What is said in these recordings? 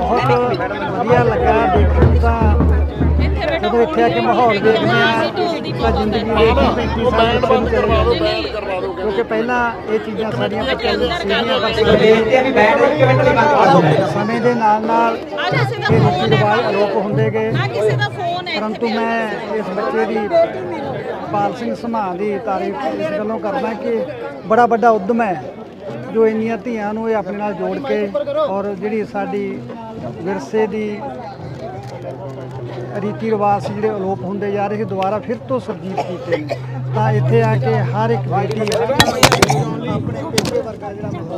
बहुत वधिया लगा देखने का जब इत्थे आके माहौल देखने तो जिंदगी क्योंकि पहला ये चीज़ां सारियां समय के नाल रीति रिवाज अलोप होंदे गए परंतु मैं इस बच्चे की पाल सिंह समान की तारीफ इस गलों करना कि बड़ा बड़ा उद्यम है जो इन्नियां धीआं नूं अपने नाल जोड़ के और जिहड़ी साडी विरसे की रीति रिवाज से जो अलोप होंदे जा रहे दोबारा फिर तो सुरजीत किए तो इत्थे आके हर एक बेटी अपने पेशे वर्गा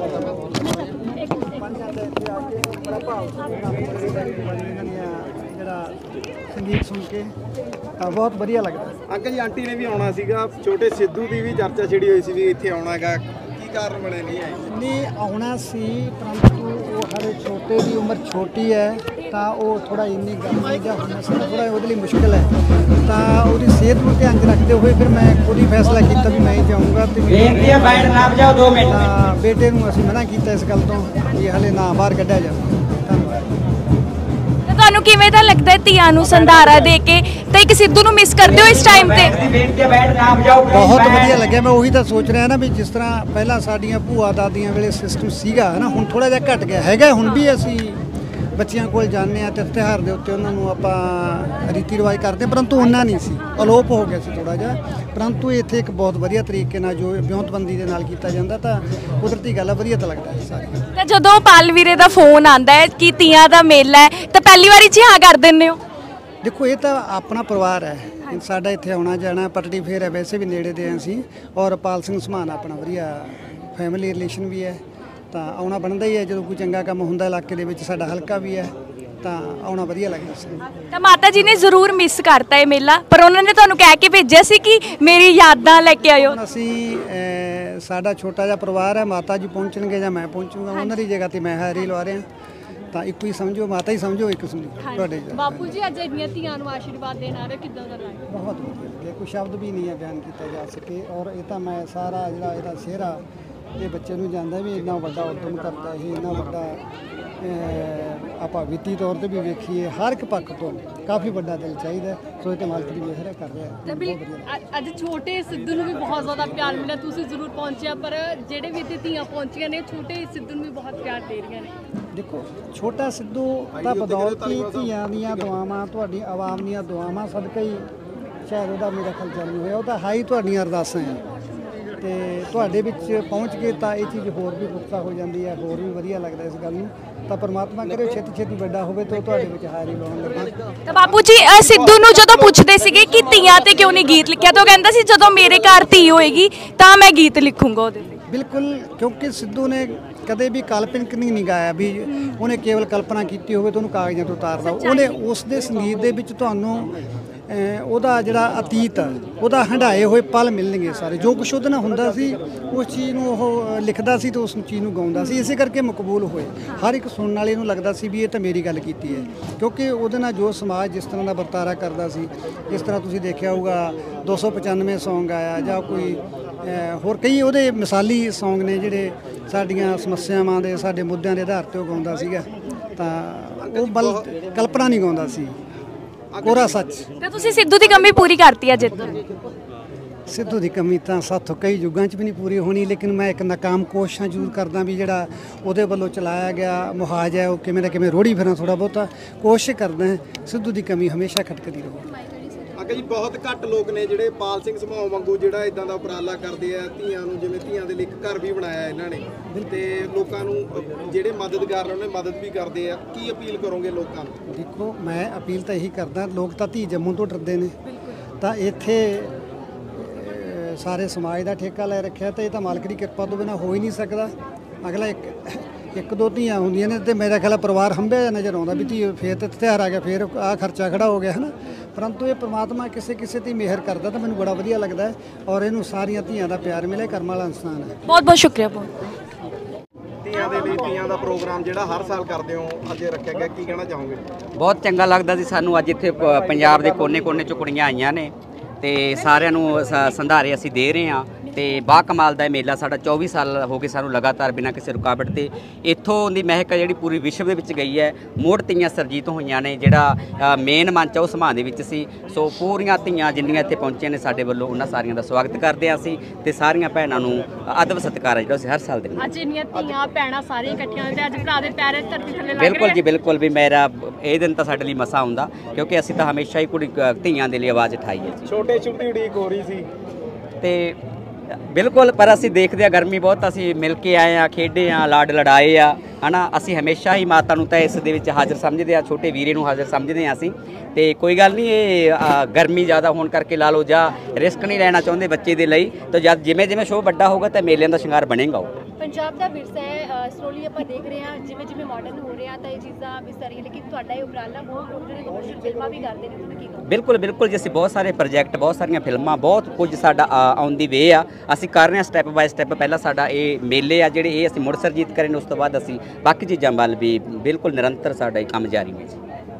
संगीत सुन के बहुत वधिया लगता। अंकल जी आंटी ने भी आना सीगा छोटे सिद्धू की भी चर्चा छिड़ी हुई सी भी इत्थे आना है की कारण बने नहीं आना सी परंतु वो हले छोटे की उम्र छोटी है तो वो थोड़ा इन्नी गर्मी या थोड़ा वो मुश्किल है तो वो सेहत में ध्यान रखते हुए फिर मैं खुद ही फैसला किया भी मैं ही जाऊँगा तो बेटे को असीं मना किया इस गल तो कि हले ना बाहर कढ़िया जाए। ਤੁਹਾਨੂੰ ਕਿਵੇਂ ਦਾ ਲੱਗਦਾ ਹੈ ਧੀਆਂ ਨੂੰ ਸੰਧਾਰਾ ਦੇ ਕੇ ਤੇ ਇੱਕ ਸਿੱਧੂ ਨੂੰ ਮਿਸ ਕਰਦੇ ਹੋ ਇਸ ਟਾਈਮ ਤੇ? ਬਹੁਤ ਵਧੀਆ ਲੱਗਿਆ ਮੈਂ ਉਹੀ ਤਾਂ ਸੋਚ ਰਿਹਾ ਨਾ ਵੀ ਜਿਸ ਤਰ੍ਹਾਂ ਪਹਿਲਾਂ ਸਾਡੀਆਂ ਭੂਆ ਦਾਦੀਆਂ ਵੇਲੇ ਸਿਸਟਮ ਸੀਗਾ ਨਾ ਹੁਣ ਥੋੜਾ ਜਿਹਾ ਘਟ ਗਿਆ ਹੈਗਾ ਹੁਣ ਵੀ ਅਸੀਂ ਬੱਚਿਆਂ ਕੋਲ ਜਾਂਦੇ ਆ ਤੇ ਤਿਉਹਾਰ ਦੇ ਉੱਤੇ ਉਹਨਾਂ ਨੂੰ ਆਪਾਂ ਰੀਤੀ ਰਿਵਾਜ ਕਰਦੇ ਪਰੰਤੂ ਉਹਨਾਂ ਨਹੀਂ ਸੀ ਅਲੋਪ ਹੋ ਗਿਆ ਸੀ ਥੋੜਾ ਜਿਹਾ परंतु इत्थे एक बहुत वधिया तरीके नाल जो विਉਂਤਬੰਦੀ ਦੇ ਨਾਲ ਕੀਤਾ ਜਾਂਦਾ ਤਾਂ ਕੁਦਰਤੀ ਗੱਲ ਹੈ ਵਧੀਆ ਤਾਂ ਲੱਗਦਾ ਹੈ ਸਾਰੀ। ਤਾਂ ਜਦੋਂ ਪਾਲ ਵੀਰੇ ਦਾ ਫੋਨ ਆਂਦਾ ਹੈ ਕਿ ਤੀਆਂ ਦਾ ਮੇਲਾ ਹੈ ਤਾਂ ਪਹਿਲੀ ਵਾਰੀ ਚ ਹਾਂ ਕਰ ਦਿੰਦੇ ਹੋ? देखो ये तो अपना परिवार है साडा इत्थे आना जाना पटड़ी फेर है वैसे भी नेड़े दे असीं और पाल सिंह समान अपना वधिया फैमिली रिलेशन भी है तो आना बनता ही है जो कोई चंगा काम हुंदा इलाके दे विच साडा हलका भी है तो आना वधिया लगदा सी। ਤਾਂ ਮਾਤਾ ਜੀ ਨੇ ਜ਼ਰੂਰ ਮਿਸ ਕਰਤਾ ਇਹ ਮੇਲਾ ਪਰ ਉਹਨਾਂ ਨੇ ਤੁਹਾਨੂੰ ਕਹਿ ਕੇ ਭੇਜਿਆ ਸੀ ਕਿ ਮੇਰੀ ਯਾਦਾਂ ਲੈ ਕੇ ਆਇਓ? ਅਸੀਂ ਸਾਡਾ ਛੋਟਾ ਜਿਹਾ ਪਰਿਵਾਰ ਹੈ ਮਾਤਾ ਜੀ ਪਹੁੰਚਣਗੇ ਜਾਂ ਮੈਂ ਪਹੁੰਚੂਗਾ ਉਹਨਾਂ ਦੀ ਜਗ੍ਹਾ ਤੇ ਮੈਂ ਹਾਜ਼ਰੀ ਲਵਾ ਰਿਹਾ ਤਾਂ ਇੱਕੋ ਹੀ ਸਮਝੋ ਮਾਤਾ ਹੀ ਸਮਝੋ ਇੱਕ ਸੁਣੀ ਤੁਹਾਡੇ ਬਾਪੂ ਜੀ ਅੱਜ ਇੰਨੀਆਂ ਧੀਆਂ ਨੂੰ ਆਸ਼ੀਰਵਾਦ ਦੇਣ ਆ ਰਹੇ ਕਿੱਦਾਂ ਦਾ ਲੱਗਾ? ਬਹੁਤ ਵਧੀਆ ਕੋਈ ਸ਼ਬਦ ਵੀ ਨਹੀਂ ਹੈ ਬਿਆਨ ਕੀਤਾ ਜਾ ਸਕੇ ਔਰ ਇਹ ਤਾਂ ਮੈਂ ਸਾਰਾ ਜਿਹੜਾ ਇਹਦਾ ਸਿਹਰਾ ਇਹ ਬੱਚੇ ਨੂੰ ਜਾਂਦਾ ਵੀ ਇੰਨਾ ਵੱਡਾ ਉਦਮ ਕਰਦਾ ਇਹ ਇੰਨਾ ਵੱਡਾ ਆਪਾਂ ਵਿੱਤੀ ਤੌਰ ਤੇ ਵੀ ਵੇਖੀਏ ਹਰ ਇੱਕ ਪੱਖ ਤੋਂ ਕਾਫੀ ਵੱਡਾ ਦਿਲ ਚਾਹੀਦਾ ਸੋ ਇਹ ਤੇ ਮਾਲਕ ਦੀ ਮਿਹਰ ਕਰ ਰਿਹਾ। ਅੱਜ ਛੋਟੇ ਸਿੱਧੂ ਨੂੰ ਵੀ ਬਹੁਤ ਜ਼ਿਆਦਾ ਪਿਆਰ ਮਿਲਿਆ ਤੁਸੀਂ ਜ਼ਰੂਰ ਪਹੁੰਚਿਆ ਪਰ ਜਿਹੜੇ ਵੀ ਇੱਥੇ ਧੀਆਂ ਪਹੁੰਚੀਆਂ ਨੇ ਛੋਟੇ ਸਿੱਧੂ ਨੂੰ ਵੀ ਬਹੁਤ ਪਿਆਰ ਦੇ ਰਹੀਆਂ ਨੇ। ਦੇਖੋ ਛੋਟਾ ਸਿੱਧੂ ਤਾਂ ਬਦੌਲਤ ਹੀ ਧੀਆਂ ਦੀਆਂ ਦੁਆਵਾਂ ਤੁਹਾਡੀ ਆਵਾਮ ਦੀਆਂ ਦੁਆਵਾਂ ਸਦਕਾ ਹੀ ਸ਼ਾਇਦ ਉਹਦਾ ਮੇਰਾ ਖਿਆਲ ਚਾਲੂ ਹੋਇਆ ਉਹ ਤਾਂ ਹਾਈ ਤੁਹਾਡੀਆਂ ਅਰਦਾਸਾਂ ਹੈ ਤੇ ਤੁਹਾਡੇ ਵਿੱਚ ਪਹੁੰਚ ਕੇ ਤਾਂ ਇਹ ਚੀਜ਼ ਹੋਰ ਵੀ ਪੁਖਤਾ ਹੋ ਜਾਂਦੀ ਹੈ ਹੋਰ ਵੀ ਵਧੀਆ ਲੱਗਦਾ ਇਸ ਗੱਲ ਨੂੰ ਤਾਂ ਪਰਮਾਤਮਾ ਕਰੇ ਛੇਤੀ ਛੇਤੀ ਵੱਡਾ ਹੋਵੇ ਤਾਂ ਤੁਹਾਡੇ ਵਿੱਚ ਹਾਜ਼ਰੀ ਲਾਉਣ ਲੱਗੇ। ਤਾਂ ਬਾਪੂ ਜੀ ਸਿੱਧੂ ਨੂੰ ਜਦੋਂ ਪੁੱਛਦੇ ਸੀਗੇ ਕਿ ਧੀਆਂ ਤੇ ਕਿਉਂ ਨਹੀਂ ਗੀਤ ਲਿਖਿਆ ਤਾਂ ਉਹ ਕਹਿੰਦਾ ਸੀ ਜਦੋਂ ਮੇਰੇ ਘਰ ਧੀ ਹੋਏਗੀ ਤਾਂ ਮੈਂ ਗੀਤ ਲਿਖੂੰਗਾ ਉਹਦੇ ਲਈ। ਬਿਲਕੁਲ ਕਿਉਂਕਿ ਸਿੱਧੂ ਨੇ ਕਦੇ ਵੀ ਕਾਲਪਨਿਕ ਨਹੀਂ ਗਾਇਆ ਵੀ ਉਹਨੇ ਕੇਵਲ ਕਲਪਨਾ ਕੀਤੀ ਹੋਵੇ ਤਾਂ ਉਹਨੂੰ ਕਾਗਜ਼ਾਂ ਤੋਂ ਉਤਾਰਦਾ ਉਹਨੇ ਉਸ ਦੇ ਸੰਗੀਤ ਦੇ ਵਿੱਚ ਤੁਹਾਨੂੰ ਉਹਦਾ ਜਿਹੜਾ ਅਤੀਤ ਉਹਦਾ ਹੰਢਾਏ ਹੋਏ ਪਲ ਮਿਲਣਗੇ ਸਾਰੇ ਜੋ ਕੁਛ ਉਹਦੇ ਨਾਲ ਹੁੰਦਾ ਸੀ ਉਸ ਚੀਜ਼ ਨੂੰ ਉਹ ਲਿਖਦਾ ਸੀ ਤੇ ਉਸ ਚੀਜ਼ ਨੂੰ ਗਾਉਂਦਾ ਸੀ ਇਸੇ ਕਰਕੇ ਮਕਬੂਲ ਹੋਏ ਹਰ ਇੱਕ ਸੁਣਨ ਵਾਲੇ ਨੂੰ ਲੱਗਦਾ ਸੀ ਵੀ ਇਹ ਤਾਂ ਮੇਰੀ ਗੱਲ ਕੀਤੀ ਹੈ ਕਿਉਂਕਿ ਉਹਦੇ ਨਾਲ ਜੋ ਸਮਾਜ ਜਿਸ ਤਰ੍ਹਾਂ ਦਾ ਵਰਤਾਰਾ ਕਰਦਾ ਸੀ ਜਿਸ ਤਰ੍ਹਾਂ ਤੁਸੀਂ ਦੇਖਿਆ ਹੋਊਗਾ 295 ਸੌਂਗ ਆਇਆ ਜਾਂ ਕੋਈ ਹੋਰ ਕਈ ਉਹਦੇ ਮਿਸਾਲੀ ਸੌਂਗ ਨੇ ਜਿਹੜੇ ਸਾਡੀਆਂ ਸਮੱਸਿਆਵਾਂ ਦੇ ਸਾਡੇ ਮੁੱਦਿਆਂ ਦੇ ਆਧਾਰ 'ਤੇ ਉਹ ਗਾਉਂਦਾ ਸੀਗਾ ਤਾਂ ਉਹ ਬਲ ਕਲਪਨਾ ਨਹੀਂ ਗਾਉਂਦਾ ਸੀ ਕੋਰਾ ਸੱਚ। ਤਾਂ ਤੁਸੀਂ ਸਿੱਧੂ ਦੀ ਕਮੀ ਪੂਰੀ ਕਰਤੀ ਅੱਜ? ਸਿੱਧੂ ਦੀ ਕਮੀ ਤਾਂ ਸਾਥੋਂ ਕਈ ਯੁੱਗਾਂ 'ਚ ਵੀ ਨਹੀਂ ਪੂਰੀ ਹੋਣੀ ਲੇਕਿਨ ਮੈਂ ਇੱਕ ਨਾਕਾਮ ਕੋਸ਼ਿਸ਼ਾਂ ਜ਼ਰੂਰ ਕਰਦਾ ਵੀ ਜਿਹੜਾ ਉਹਦੇ ਵੱਲੋਂ ਚਲਾਇਆ ਗਿਆ ਮੁਹਾਜ ਹੈ ਉਹ ਕਿਵੇਂ ਨਾ ਕਿਵੇਂ ਰੋੜੀ ਫਿਰਾਂ ਥੋੜ੍ਹਾ ਬਹੁਤਾ ਕੋਸ਼ਿਸ਼ ਕਰਦਾ ਸਿੱਧੂ ਦੀ ਕਮੀ ਹਮੇਸ਼ਾ ਖਟਕਦੀ ਰਹੂ। ਅੱਗੇ ਜੀ ਬਹੁਤ ਘੱਟ ਲੋਕ ਨੇ ਜਿਹੜੇ ਪਾਲ ਸਿੰਘ ਸਮਾਉ ਵਾਂਗੂ ਜਿਹੜਾ ਇਦਾਂ ਦਾ ਉਪਰਾਲਾ ਕਰਦੇ ਆ ਧੀਆਂ ਨੂੰ ਜਿਵੇਂ ਧੀਆਂ ਦੇ ਲਈ ਇੱਕ ਘਰ ਵੀ ਬਣਾਇਆ ਇਹਨਾਂ ਨੇ ਤੇ ਲੋਕਾਂ ਨੂੰ ਜਿਹੜੇ ਮਦਦਗਾਰ ਨੇ ਉਹਨੇ ਮਦਦ ਵੀ ਕਰਦੇ ਆ ਕੀ ਅਪੀਲ ਕਰੋਗੇ ਲੋਕਾਂ ਨੂੰ? ਦੇਖੋ ਮੈਂ ਅਪੀਲ ਤਾਂ ਇਹੀ ਕਰਦਾ ਲੋਕ ਤਾਂ ਧੀ ਜੰਮੂ ਤੋਂ ਡਰਦੇ ਨੇ ਤਾਂ ਇੱਥੇ ਸਾਰੇ ਸਮਾਜ ਦਾ ਠੇਕਾ ਲੈ ਰੱਖਿਆ ਤਾਂ ਇਹ ਤਾਂ ਮਾਲਕ ਦੀ ਕਿਰਪਾ ਤੋਂ ਬਿਨਾਂ ਹੋ ਹੀ ਨਹੀਂ ਸਕਦਾ। ਅਗਲਾ ਇੱਕ ਦੋ ਧੀਆਂ ਹੁੰਦੀਆਂ ਨੇ ਤੇ ਮੇਰਾ ਖਿਆਲ ਪਰਿਵਾਰ ਹੰਭਿਆ ਜਿਹਾ ਨਜ਼ਰ ਆਉਂਦਾ ਵੀ ਧੀ ਫੇਰ ਤੇ ਤਿਉਹਾਰ ਆ ਗਿਆ ਫੇਰ ਆਹ ਖਰਚਾ ਖੜਾ ਹੋ ਗਿਆ ਹੈ ਨਾ परंतु ये परमात्मा किसी किसी की मेहर करता तो मैंने बड़ा वधिया लगता है और इनू सारिया धीआं दा प्यार मिले कर्म वाला इंसान है। बहुत बहुत शुक्रिया। ਧੀਆਂ ਦੇ ਲਈ ਧੀਆਂ ਦਾ ਪ੍ਰੋਗਰਾਮ ਜਿਹੜਾ ਹਰ ਸਾਲ ਕਰਦੇ ਹੋ ਅੱਜ ਰੱਖਿਆ ਗਿਆ ਕੀ ਕਹਿਣਾ ਚਾਹੋਗੇ? ਬਹੁਤ ਚੰਗਾ ਲੱਗਦਾ ਸੀ ਸਾਨੂੰ ਅੱਜ ਇੱਥੇ ਪੰਜਾਬ ਦੇ ਕੋਨੇ-ਕੋਨੇ ਚੋਂ ਕੁੜੀਆਂ ਆਈਆਂ ਨੇ ਤੇ ਸਾਰਿਆਂ ਨੂੰ ਸੰਧਾਰੇ ਅਸੀਂ ਦੇ ਰਹੇ ਹਾਂ ਤੇ ਬਾ ਕਮਾਲ ਦਾ ਇਹ ਮੇਲਾ ਸਾਡਾ 24 ਸਾਲ ਹੋ ਗਏ ਸਾਨੂੰ ਲਗਾਤਾਰ ਬਿਨਾਂ ਕਿਸੇ ਰੁਕਾਵਟ ਤੇ ਇੱਥੋਂ ਦੀ ਮਹਿਕ ਜਿਹੜੀ ਪੂਰੀ ਵਿਸ਼ਵ ਦੇ ਵਿੱਚ ਗਈ ਹੈ। ਮੁੜ ਧੀਆਂ ਸਰਜੀਤ ਹੋਈਆਂ ਨੇ, ਜਿਹੜਾ ਮੇਨ ਮੰਚ ਆ ਉਹ ਸਮਾਂ ਦੇ ਵਿੱਚ ਸੀ। ਸੋ ਪੂਰੀਆਂ ਧੀਆਂ ਜਿੰਨੀਆਂ ਇੱਥੇ ਪਹੁੰਚੀਆਂ ਨੇ ਸਾਡੇ ਵੱਲੋਂ ਉਹਨਾਂ ਸਾਰੀਆਂ ਦਾ ਸਵਾਗਤ ਕਰਦੇ ਹਾਂ ਅਸੀਂ ਤੇ ਸਾਰੀਆਂ ਭੈਣਾਂ ਨੂੰ ਅਦਬ ਸਤਿਕਾਰ ਜਿਹੜਾ ਅਸੀਂ ਹਰ ਸਾਲ ਦਿੰਦੇ ਹਾਂ। ਅੱਜ ਇੰਨੀਆਂ ਧੀਆਂ ਭੈਣਾਂ ਸਾਰੀਆਂ ਇਕੱਠੀਆਂ ਹੋਈਆਂ ਤੇ ਅੱਜ ਭਰਾ ਦੇ ਪੈਰ ਧਰਤੀ ਥੱਲੇ ਲੱਗ ਬਿਲਕੁਲ ਜੀ ਬਿਲਕੁਲ ਵੀ ਮੇਰਾ ਇਹ ਦਿਨ ਤਾਂ ਸਾਡੇ ਲਈ ਮਸਾ ਹੁੰਦਾ ਕਿਉਂਕਿ ਅਸੀਂ ਤਾਂ ਹਮੇਸ਼ਾ ਹੀ ਕੁੜੀ ਧੀਆਂ ਦੇ ਲਈ ਆਵਾਜ਼ ਉਠਾਈ ਹੈ ਜੀ। ਛੋਟੇ ਛੋਟੀ ਉਡੀਕ ਹੋ ਰਹੀ ਸੀ ਤੇ ਬਿਲਕੁਲ ਪਰ ਅਸੀਂ ਦੇਖਦੇ ਆ ਗਰਮੀ ਬਹੁਤ, ਅਸੀਂ ਮਿਲ ਕੇ ਆਏ ਆ, ਖੇਡੇ ਆ, ਲਾਡ ਲੜਾਏ ਆ, ਹਨਾ। ਅਸੀਂ ਹਮੇਸ਼ਾ ਹੀ ਮਾਤਾ ਨੂੰ ਤਾਂ ਇਸ ਦੇ ਵਿੱਚ ਹਾਜ਼ਰ ਸਮਝਦੇ ਆ, ਛੋਟੇ ਵੀਰੇ ਨੂੰ ਹਾਜ਼ਰ ਸਮਝਦੇ ਆ ਅਸੀਂ। ਤੇ ਕੋਈ ਗੱਲ ਨਹੀਂ, ਇਹ ਗਰਮੀ ਜ਼ਿਆਦਾ ਹੋਣ ਕਰਕੇ ਲਾ ਲਓ ਜਾਂ ਰਿਸਕ ਨਹੀਂ ਲੈਣਾ ਚਾਹੁੰਦੇ ਬੱਚੇ ਦੇ ਲਈ, ਤਾਂ ਜਦ ਜਿਵੇਂ ਜਿਵੇਂ ਸ਼ੋਅ ਵੱਡਾ ਹੋਊਗਾ ਤਾਂ ਮੇਲਿਆਂ ਦਾ ਸ਼ਿੰਗਾਰ ਬਣੇਗਾ। ਉਹ ਪੰਜਾਬ ਦਾ ਵਿਰਸਾ ਹੈ, ਸਲੋਲੀ ਆਪਾਂ ਦੇਖ ਰਹੇ ਹਾਂ ਜਿਵੇਂ ਜਿਵੇਂ ਮਾਡਰਨ ਹੋ ਰਿਹਾ ਤਾਂ ਇਹ ਚੀਜ਼ਾਂ ਵਿਸਰ ਰਹੀਆਂ, ਲੇਕਿਨ ਤੁਹਾਡਾ ਇਹ ਉਪਰਾਲਾ ਬਹੁਤ ਲੋਕ ਜਿਹੜੇ ਕਮਰਸ਼ੀਅਲ ਫਿਲਮਾਂ ਵੀ ਕਰਦੇ ਨੇ, ਤੁਸੀਂ ਕੀ ਕਹੋਗੇ? ਬਿਲਕੁਲ ਬਿਲਕੁਲ ਜੀ, ਅਸੀਂ ਬਹੁਤ ਸਾਰੇ ਪ੍ਰੋਜੈਕਟ, ਬਹੁਤ ਸਾਰੀਆਂ ਫਿਲਮਾਂ, ਬਹੁਤ ਕੁਝ ਸਾਡਾ ਆਨ ਦੀ ਵੇ ਆ। ਅਸੀਂ ਕਰ ਰਹੇ ਹਾਂ ਸਟੈਪ ਬਾਏ ਸਟੈਪ। ਪਹਿਲਾਂ ਸਾਡਾ ਇਹ ਮੇਲੇ ਆ ਜਿਹੜੇ ਇਹ ਅਸੀਂ ਮੁੜ ਸਰਜੀਤ ਕਰੇ ਨੇ, ਉਸ ਤੋਂ ਬਾਅਦ ਅਸੀਂ ਬਾਕੀ ਚੀਜ਼ਾਂ ਵੱਲ ਵੀ ਬਿਲਕੁਲ ਨਿਰੰਤਰ ਸਾਡਾ ਇਹ ਕੰਮ ਜਾਰੀ ਹੈ ਜੀ।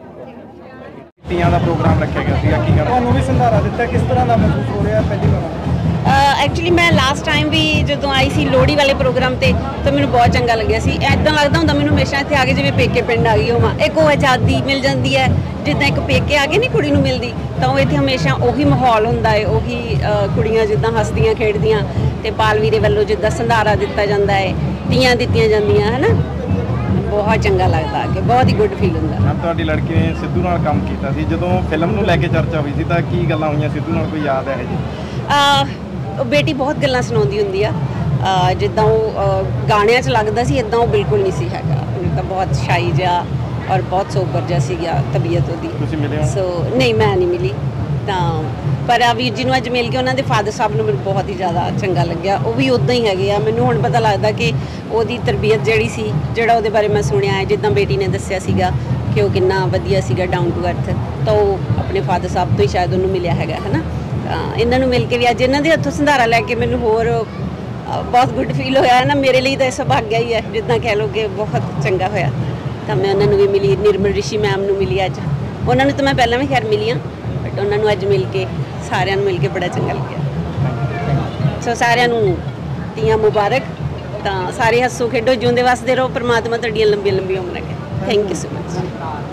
ਤੀਆਂ ਦਾ ਪ੍ਰੋਗਰਾਮ ਰੱਖਿਆ ਗਿਆ ਸੀਗਾ, ਕੀ ਤੁਹਾਨੂੰ ਵੀ ਸੰਧਾਰਾ ਦਿੱਤਾ, ਕਿਸ ਤਰ੍ਹਾਂ ਦਾ ਮਹਿਸੂਸ ਹੋ ਰਿਹਾ ਪਹਿਲੀ ਵਾਰ? ਐਕਚੁਅਲੀ ਮੈਂ ਲਾਸਟ ਟਾਈਮ ਵੀ ਜਦੋਂ ਆਈ ਸੀ ਲੋਹੜੀ ਵਾਲੇ ਪ੍ਰੋਗਰਾਮ ਤੇ ਤਾਂ ਮੈਨੂੰ ਬਹੁਤ ਚੰਗਾ ਲੱਗਿਆ ਸੀ। ਇੱਦਾਂ ਲੱਗਦਾ ਹੁੰਦਾ ਮੈਨੂੰ ਹਮੇਸ਼ਾ ਇੱਥੇ ਆ ਕੇ ਜਿਵੇਂ ਪੇਕੇ ਪਿੰਡ ਆ ਗਈ ਹੋਵਾਂ। ਇੱਕ ਉਹ ਆਜ਼ਾਦੀ ਮਿਲ ਜਾਂਦੀ ਹੈ, ਜਿੱਦਾਂ ਇੱਕ ਪੇਕੇ ਆ ਕੇ ਨਹੀਂ ਕੁੜੀ ਨੂੰ ਮਿਲਦੀ, ਤਾਂ ਉਹ ਇੱਥੇ ਹਮੇਸ਼ਾ ਉਹੀ ਮਾਹੌਲ ਹੁੰਦਾ ਹੈ, ਉਹੀ ਕੁੜੀਆਂ ਜਿੱਦਾਂ ਹੱਸਦੀਆਂ ਖੇਡਦੀਆਂ, ਤੇ ਪਾਲਵੀਰੇ ਵੱਲੋਂ ਜਿੱਦਾਂ ਸੰਧਾਰਾ ਦਿੱਤਾ ਜਾਂਦਾ ਹੈ, ਤੀਆਂ ਦਿੱਤੀਆਂ ਜਾਂਦੀਆਂ, ਹੈ ਨਾ। ਬਹੁਤ ਚੰਗਾ ਲੱਗਦਾ ਕਿ ਬਹੁਤ ਹੀ ਗੁੱਡ ਫੀਲ ਹੁੰਦਾ। ਤੁਹਾਡੀ ਲੜਕੀ ਨੇ ਸਿੱਧੂ ਨਾਲ ਕੰਮ ਕੀਤਾ ਸੀ, ਜਦੋਂ ਫਿਲਮ ਨੂੰ ਲੈ ਕੇ ਚਰਚਾ ਹੋਈ ਸੀ ਤਾਂ ਕੀ ਗੱਲਾਂ ਹੋਈਆਂ ਸਿੱਧੂ ਨਾਲ, ਕੋਈ ਯਾਦ ਹੈ ਜੀ? ਬੇਟੀ ਬਹੁਤ ਗੱਲਾਂ ਸੁਣਾਉਂਦੀ ਹੁੰਦੀ ਆ, ਜਿੱਦਾਂ ਉਹ ਗਾਣਿਆਂ 'ਚ ਲੱਗਦਾ ਸੀ ਇੱਦਾਂ ਉਹ ਬਿਲਕੁਲ ਨਹੀਂ ਸੀ ਹੈਗਾ। ਤਾਂ ਬਹੁਤ ਸ਼ਾਈ ਜਿਹਾ ਔਰ ਬਹੁਤ ਸੋਬਰ ਜਿਹਾ ਸੀਗਾ ਤਬੀਅਤ ਉਹਦੀ। ਤੁਸੀਂ ਮਿਲੇ ਹੋ? ਸੋ ਨਹੀਂ, ਮੈਂ ਨਹੀਂ ਮਿਲੀ ਤਾਂ, ਪਰ ਆ ਵੀਰ ਜੀ ਨੂੰ ਅੱਜ ਮਿਲ ਕੇ ਉਹਨਾਂ ਦੇ ਫਾਦਰ ਸਾਹਿਬ ਨੂੰ ਮੈਨੂੰ ਬਹੁਤ ਹੀ ਜ਼ਿਆਦਾ ਚੰਗਾ ਲੱਗਿਆ। ਉਹ ਵੀ ਉੱਦਾਂ ਹੀ ਹੈਗੇ ਆ। ਮੈਨੂੰ ਹੁਣ ਪਤਾ ਲੱਗਦਾ ਕਿ ਉਹਦੀ ਤਰਬੀਅਤ ਜਿਹੜੀ ਸੀ, ਜਿਹੜਾ ਉਹਦੇ ਬਾਰੇ ਮੈਂ ਸੁਣਿਆ ਹੈ, ਜਿੱਦਾਂ ਬੇਟੀ ਨੇ ਦੱਸਿਆ ਸੀਗਾ ਕਿ ਉਹ ਕਿੰਨਾ ਵਧੀਆ ਸੀਗਾ, ਡਾਊਨ ਟੂ ਅਰਥ, ਤਾਂ ਉਹ ਆਪਣੇ ਫਾਦਰ ਸਾਹਿਬ ਤੋਂ ਹੀ ਸ਼ਾਇਦ ਉਹਨੂੰ ਮਿਲਿਆ ਹੈਗਾ, ਹੈ ਨਾ। ਇਹਨਾਂ ਨੂੰ ਮਿਲ ਕੇ ਵੀ ਅੱਜ ਇਹਨਾਂ ਦੇ ਹੱਥੋਂ ਸੰਧਾਰਾ ਲੈ ਕੇ ਮੈਨੂੰ ਹੋਰ ਬਹੁਤ ਗੁੱਡ ਫੀਲ ਹੋਇਆ ਹੈ ਨਾ। ਮੇਰੇ ਲਈ ਤਾਂ ਇਹ ਸੁਭਾਗਿਆ ਹੀ ਹੈ, ਜਿੱਦਾਂ ਕਹਿ ਲਓ ਕਿ ਬਹੁਤ ਚੰਗਾ ਹੋਇਆ। ਤਾਂ ਮੈਂ ਉਹਨਾਂ ਨੂੰ ਵੀ ਮਿਲੀ, ਨਿਰਮਲ ਰਿਸ਼ੀ ਮੈਮ ਨੂੰ ਮਿਲੀ ਅੱਜ। ਉਹਨਾਂ ਨੂੰ ਤਾਂ ਮੈਂ ਪਹਿਲਾਂ ਵੀ ਖੈਰ ਮਿਲੀ ਹਾਂ, ਬਟ ਉਹਨਾਂ ਨੂੰ ਅੱਜ ਮਿਲ ਕੇ, ਸਾਰਿਆਂ ਨੂੰ ਮਿਲ ਕੇ ਬੜਾ ਚੰਗਾ ਲੱਗਿਆ। ਸੋ ਸਾਰਿਆਂ ਨੂੰ ਤੀਆਂ ਮੁਬਾਰਕ। ਤਾਂ ਸਾਰੇ ਹੱਸੋ ਖੇਡੋ, ਜਿਉਂਦੇ ਵਸਦੇ ਰਹੋ, ਪਰਮਾਤਮਾ ਤੁਹਾਡੀਆਂ ਲੰਬੀਆਂ ਲੰਬੀਆਂ ਉਮਰਾਂ ਕਰੇ। Thank you so much.